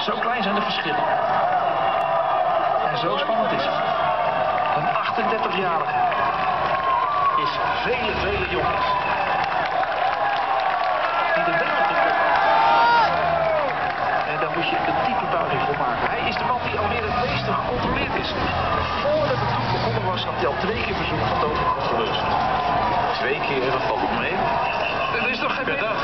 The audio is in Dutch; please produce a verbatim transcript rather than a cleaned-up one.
Zo klein zijn de verschillen. En zo spannend is het. Een achtendertigjarige is vele, vele jongens die de wereldrecord en daar moet je een diepe buiging voor maken. Hij is de man die alweer het meeste gecontroleerd is. Voordat het toen begonnen was, had hij al twee keer verzoek van dood afgelust. Twee keer, dat valt op mee. Dat is toch geen